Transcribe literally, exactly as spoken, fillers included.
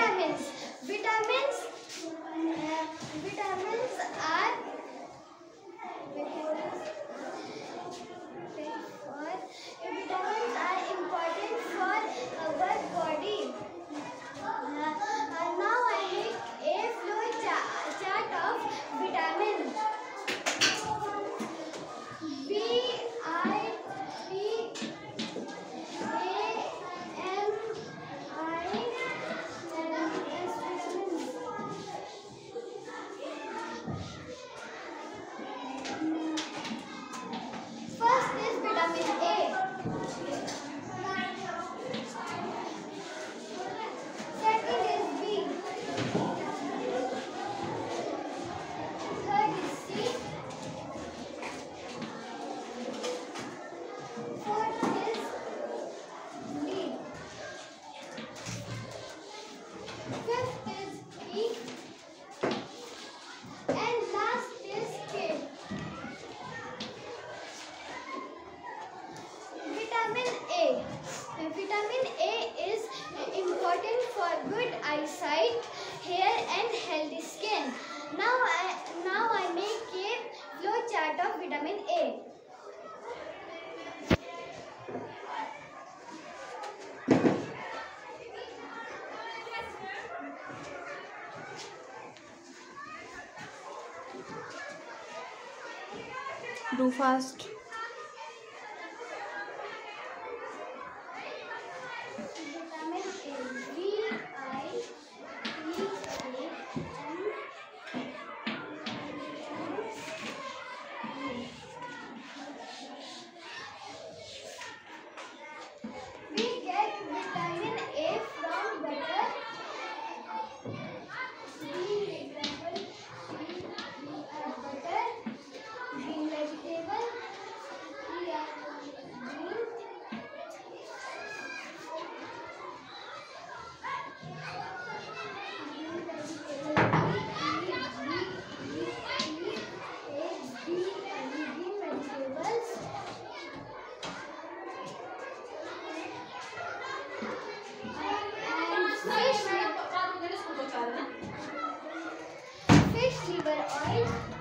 vitamins. Vitamins, uh, vitamins are vitamins are important for our body. Uh, uh, now I make a flow cha chart of vitamins. V I T A M I and S vitamins. First is vitamin A. Second is B. Third is C. Fourth is D. Fifth is E. And last is K. Vitamin A. Vitamin A is important for good eyesight, hair and healthy skin. Now I now I make a flow chart of vitamin A. Do fast. Vitamin A. V I T A M. We get vitamin A from butter. Green vegetable, green uh, butter, green vegetable, we are green. Green vegetable, we eat eggs, green and green vegetables. And fish, fish liver oil.